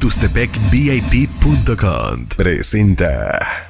TuxtepecVIP.com presenta.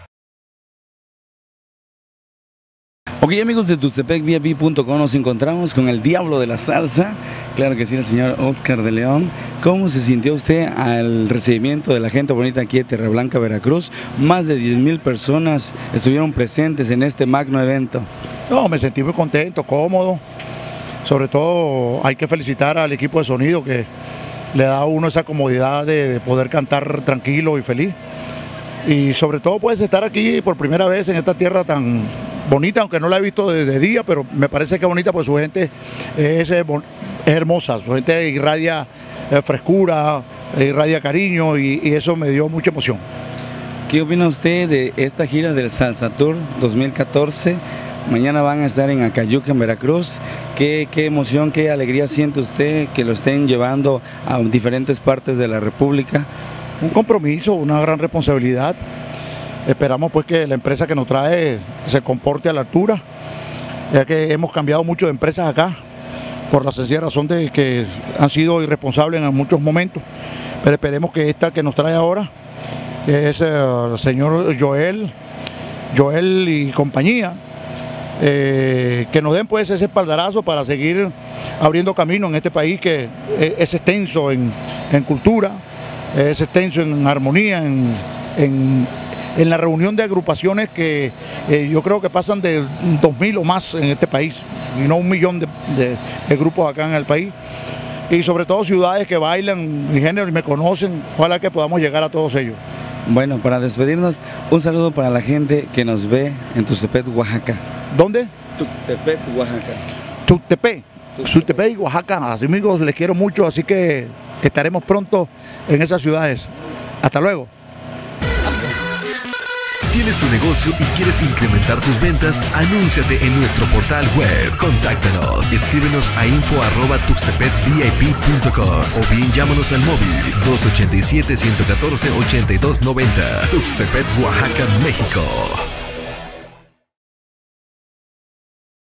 Ok, amigos de TuxtepecVIP.com, nos encontramos con el diablo de la salsa, claro que sí, el señor Oscar de León. ¿Cómo se sintió usted al recibimiento de la gente bonita aquí de Tierra Blanca, Veracruz? Más de 10,000 personas estuvieron presentes en este magno evento. No, me sentí muy contento, cómodo. Sobre todo hay que felicitar al equipo de sonido que le da a uno esa comodidad de poder cantar tranquilo y feliz. Y sobre todo puedes estar aquí por primera vez en esta tierra tan bonita, aunque no la he visto de día, pero me parece que es bonita porque su gente es hermosa, su gente irradia frescura, irradia cariño y eso me dio mucha emoción. ¿Qué opina usted de esta gira del Salsa Tour 2014? Mañana van a estar en Acayuca, en Veracruz. ¿Qué emoción, qué alegría siente usted que lo estén llevando a diferentes partes de la República? Un compromiso, una gran responsabilidad. Esperamos pues que la empresa que nos trae se comporte a la altura, ya que hemos cambiado mucho de empresas acá, por la sencilla razón de que han sido irresponsables en muchos momentos, pero esperemos que esta que nos trae ahora, que es el señor Joel y compañía, que nos den pues ese espaldarazo para seguir abriendo camino en este país que es extenso en cultura, es extenso en armonía, en la reunión de agrupaciones que yo creo que pasan de 2,000 o más en este país, y no 1,000,000 de grupos acá en el país, y sobre todo ciudades que bailan mi género y me conocen. Ojalá que podamos llegar a todos ellos. Bueno, para despedirnos, un saludo para la gente que nos ve en Tuxtepec, Oaxaca. ¿Dónde? Tuxtepec, Oaxaca. Tuxtepec y Oaxaca. Así, amigos, les quiero mucho, así que estaremos pronto en esas ciudades. Hasta luego. ¿Tienes tu negocio y quieres incrementar tus ventas? Anúnciate en nuestro portal web. Contáctanos. Escríbenos a info@tuxtepecvip.com o bien llámanos al móvil 287-114-8290. Tuxtepec, Oaxaca, México.